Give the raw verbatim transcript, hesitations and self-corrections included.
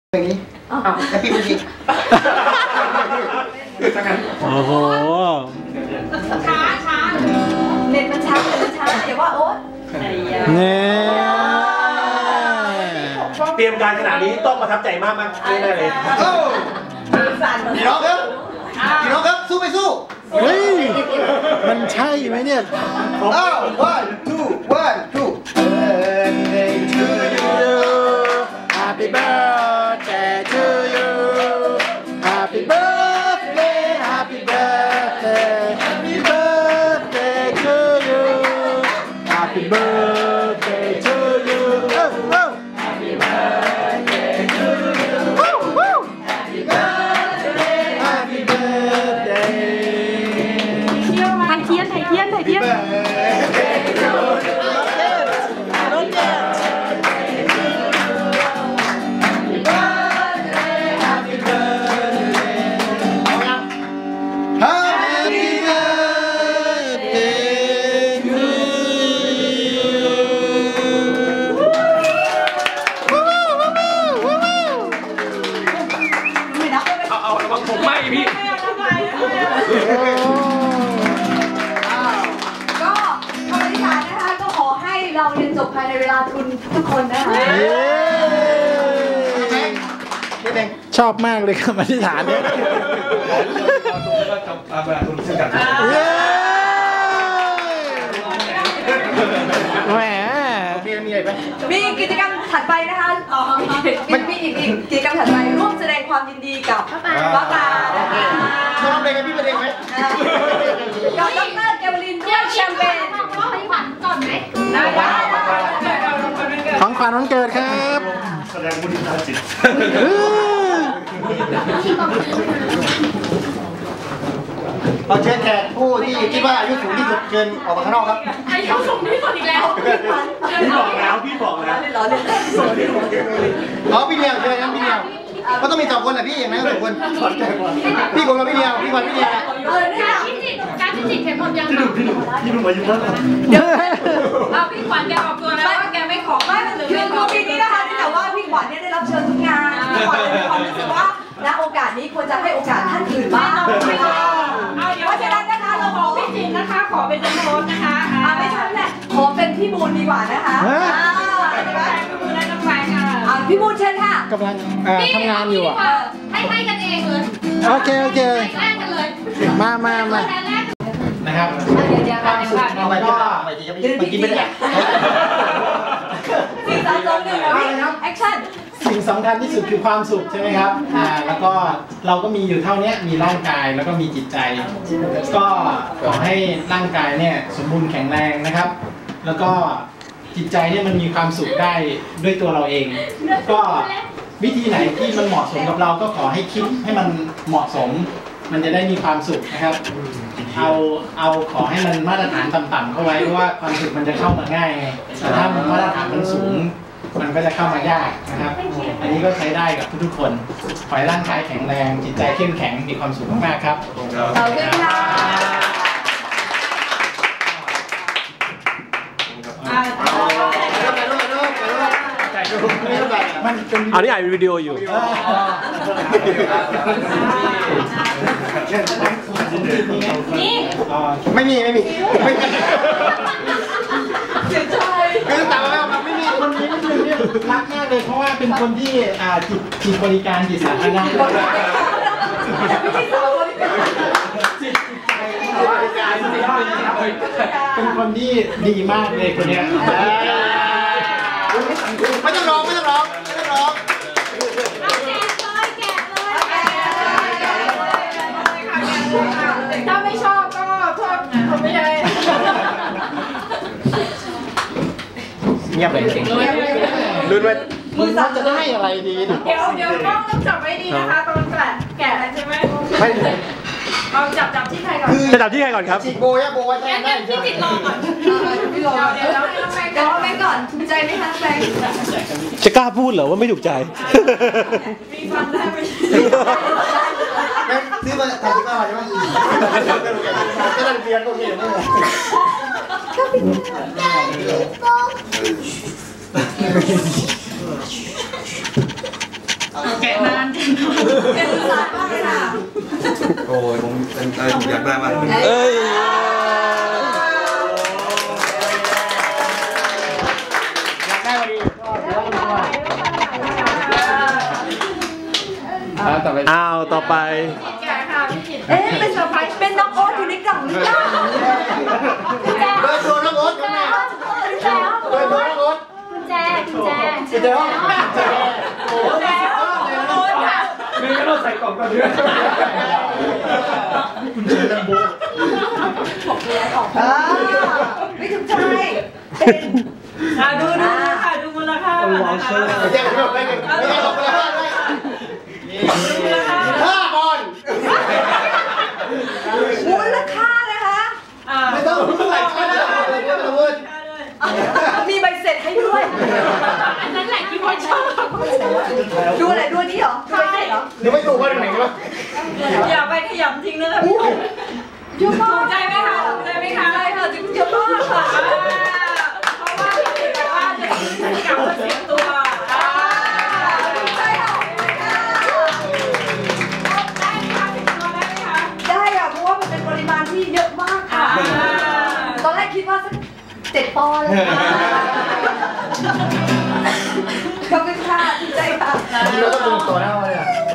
อย่างนี้อ้าวแฮปปี้จริงโอ้โหช้าช้าเน็ตมันช้าเน็ตมันช้าอย่าว่าโอ๊ตเนี่ยเตรียมการขนาดนี้ต้องประทับใจมากมากแน่เลยพี่น้องครับพี่น้องครับสู้ไปสู้เฮ้ยมันใช่ไหมเนี่ยอ้าว one two one two birthday to you Happy birthday to you Happy birthday Happy birthday Happy birthday to you Happy birthday to you oh, oh. Happy birthday to you woo, woo. Happy birthday Happy birthday ถ่ายเทียนถ่ายเทียนถ่ายเทียนผมไม่พี่ก็คำอธิษฐานนะคะก็ขอให้เราเรียนจบภายในเวลาทุนทุกคนนะคะชอบมากเลยคำอธิษฐานเนี่ยแหมมีกิจกรรมถัดไปนะคะมีอีกกิจกรรมถัดไปร่วมแสดงความยินดีกับป้าปานะคะน้องเพลงกันพี่เพลงไหมกับดร.เกวลินด้วยแชมเปญของขวัญก่อนไหมของขวัญวันเกิดครับแสดงมุทิตาจิตเราเชิญแขกผู้ที่คิดว่าอายุสูงที่สุดเชิญออกมาข้างนอกครับอายุสูงที่สุดอีกแล้วพี่บอกแล้วพี่บอกแล้วอ๋อพี่เดียวเชิญครับพี่เดียวก็ต้องมีสองคนแหละพี่อย่างนั้นสองคนพี่ผมกับพี่เดียวพี่ขวัญพี่เดียวเออเนี่ยพี่จิตการพี่จิตเข็มหมดยังพี่หนุ่มพี่หนุ่มพี่หนุ่มอายุเท่าไหร่เดี๋ยวเอาพี่ขวัญแกออกตัวแล้วว่าแกไม่ขอไม่คือคือปีนี้นะคะที่แต่ว่าพี่ขวัญเนี่ยได้รับเชิญทุกงานพี่ขวัญมีความรู้สึกว่าณโอกาสนี้ควรจะให้โอกาสท่านอื่นบ้างเพราะฉะนั้นนะคะเราขอพี่จิตนะคะขอเป็นจำนวนนะคะไม่ใช่แหละขอเป็นพี่บูนดีกว่านะคะพี่บูนได้น้ำแข็งอ่ะพี่บูนเชิญค่ะกำลังทำงานอยู่อ่ะให้ให้กันเองเลยโอเคโอเคแลกกันเลยมามามานะครับเดี๋ยวเดี๋ยวเดี๋ยวเอาไปก็ไปที่ไปกินไม่ได้สี่สามสองหนึ่งนะแอคชั่นสิ่งสำคัญที่สุดคือความสุขใช่ไหมครับอ่าแล้วก็เราก็มีอยู่เท่านี้มีร่างกายแล้วก็มีจิตใจก็ขอให้ร่างกายเนี่ยสมบูรณ์แข็งแรงนะครับแล้วก็จิตใจเนี่ยมันมีความสุขได้ด้วยตัวเราเองก็วิธีไหนที่มันเหมาะสมกับเราก็ขอให้คิดให้มันเหมาะสมมันจะได้มีความสุขนะครับเอาเอาขอให้มันมาตรฐานต่ำๆเข้าไว้เพราะว่าความสุขมันจะเข้ามาง่ายไงแต่ถ้ามันมาตรฐานมันสูงมันก็จะเข้ามายากนะครับอันนี้ก็ใช้ได้กับทุกๆคนขอให้ร่างกายแข็งแรงจิตใจเข้มแข็งมีความสุขมากๆครับขอบคุณค่ะอันนี้อ่านวิดีโออยู่นี่ไม่มีไม่มีไม่มีเสียใจคือแต่ว่าไม่มีคนนี้ก็คือเนี่ยรักมากเลยเพราะว่าเป็นคนที่อ่าจิตจิตบริการจิตสาธารณะเป็นคนที่ดีมากเลยคนนี้ไม่ต้องร้องไม่ต้องร้องไม่ต้องร้องถ้าไม่ชอบก็โทษผมไม่ใช่เงียบเลยลุ้นไว้มึงจะได้อะไรดีเดี๋ยวเดี๋ยวกล้องต้องจับไว้ดีนะคะตอนแกะแกะอะไรใช่ไหมไม่เอาจับจับที่ใครก่อนจะจับที่ใครก่อนครับจิตโบยโบยได้ได้พี่จิตรอก่อนพี่รอเดี๋ยวเราให้น้องแบงค์เดี๋ยวน้องแบงค์ก่อนถูกใจไหมคะน้องแบงค์จะกล้าพูดเหรอว่าไม่ถูกใจมีฟันได้ไหมซื้อมาทำที่บ้านใช่ไหมก็ได้เรียนโอเคไม่เลยแกกะนานแกะนานมากเลยค่ะโอ้ยผมเป็นอะไรผมอยากได้มากเอ้ยอยากได้พอดีก็เดี๋ยวตัวอ่าต่อไปอ้าวต่อไปเอ๊ะเป็นเซอร์ไพรส์เป็นน้องโอ๊ตอยู่ในกล่องหรือเปล่าเบอร์โทรน้องโอ๊ตยังไงเบอร์โทรน้องโอ๊ตกุญแจกุญแจเดี๋ยวเจอโอ้โหโอ๊ตค่ะนี่ก็ต้องใส่กล่องกันด้วยคุณเจอลัมโบอ่าไม่ถูกใจเป็นอ่ะดูดูค่ะดูมูลค่าก่อนนะคะแจ้งไม่ได้ไม่ได้บอกไปแล้วห้าบอลมูลค่านะคะอ่าไม่ต้องใส่ค่าเลยไม่ต้องพูดมีใบเสร็จให้ด้วยอันนั้นแหละที่พอชอบดูอะไรดูอันนี้เหรอดูใบเสร็จเหรอหรือไม่ถูกว่าตรงไหนกันวะอย่าไปขยำทิ้งนะคะพี่เยอะมากถูกใจไหมคะถูกใจไหมคะใช่ค่ะจริงเยอะมากค่ะอ่าเพราะว่าพี่ติบอกว่าจะซื้อกลับมาเสียตัวอ่าใช่ค่ะได้ไหมคะสิบตัวได้ไหมคะได้อะเพราะว่ามันเป็นปริมาณที่เยอะมากค่ะอ่าตอนแรกคิดว่าสักเจ็ดปอนด์เลยขอบคุณค่ะถูกใจค่ะเราต้องดูตัวหน้าเลยอ่ะ